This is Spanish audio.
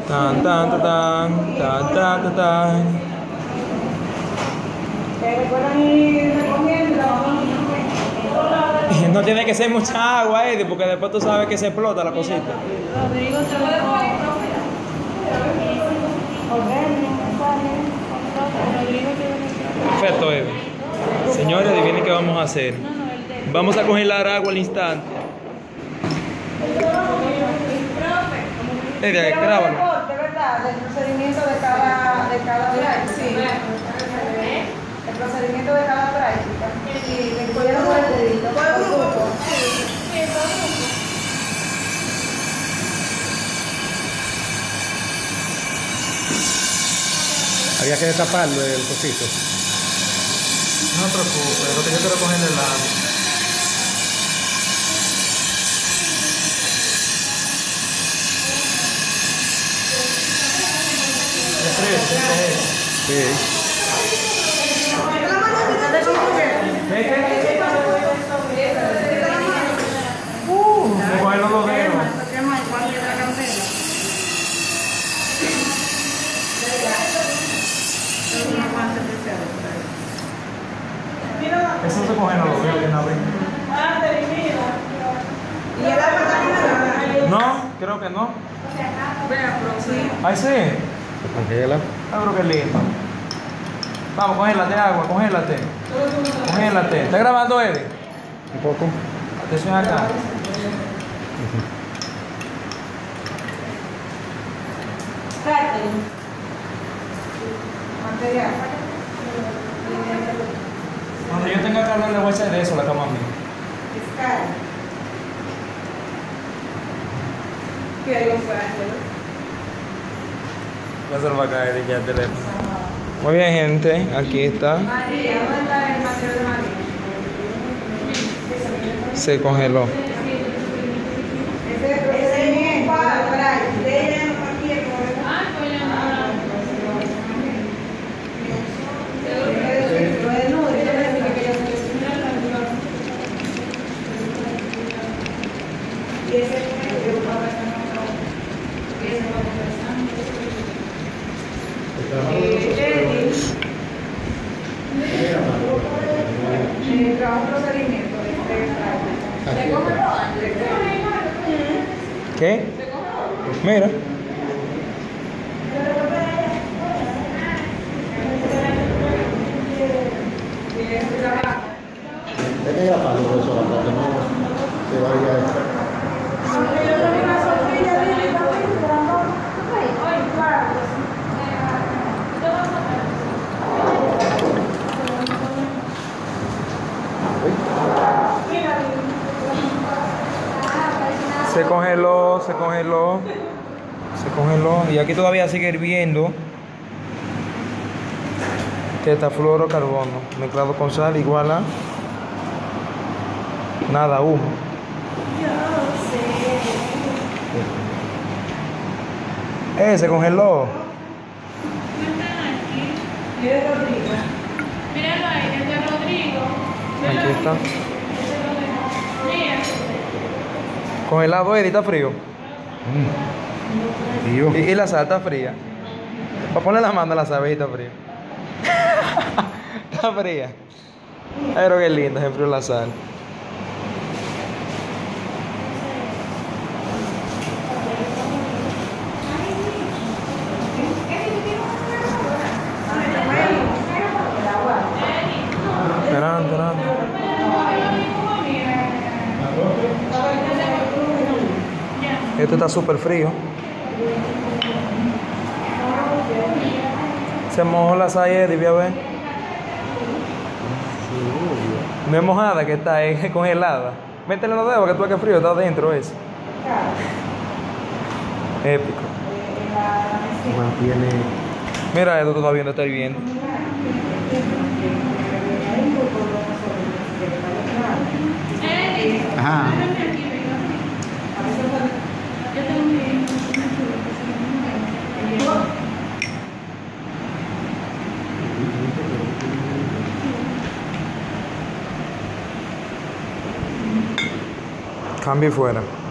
Tan, tan, tan, tan, tan, tan, tan, tan. Recuerdan ir recogiendo. No tiene que ser mucha agua, Eddie, porque después tú sabes que se explota la cosita. Rodrigo te lo Perfecto, Eddie. Señores, adivinen qué vamos a hacer. Vamos a congelar agua al instante. Eddie, grábalo. De verdad, del procedimiento de cada práctica. Sí. El procedimiento de cada práctica. Y le cogieron con el dedito. Por grupo. Había que destaparlo el cosito. No te preocupes, lo que yo quiero coger el agua. Sí. Me cogen los dos dedos. Eso se cogen los dedos que no ven. No, creo que no. Ahí sí. Se congela. Ah, pero qué lindo. Vamos, congélate agua, congélate. Congélate. ¿Está grabando, Eddie? Un poco. Atención acá. Material. Cuando yo tenga que hablar, le voy a echar de eso a la cama mía. Va a ser para caer ya el teléfono. Muy bien, gente. Aquí está. María, ¿dónde está el material de María? Se congeló. Ese procedimiento de la práctica. ¿Qué? Mira. Hay que grabarlo por eso, para que no se vaya. Se congeló, se congeló. Se congeló. Y aquí todavía sigue hirviendo. Tetafluorocarbono mezclado con sal igual a nada, humo. Se congeló. Míralo ahí, el de Rodrigo. Aquí está. Congelado, Eddie, está frío. Tío. Y la sal está fría. Para poner la mano a la sal, está fría. Está fría. Pero qué lindo, se enfrió la sal. Esperando. Esto está súper frío. Se mojó la sal, Eddie, voy a ver. No es mojada, que está, es congelada. Métele los dedos, que tú ves que frío está adentro eso. Épico. Mantiene. Mira, esto todavía no está hirviendo. Ajá. Cambio y fuera.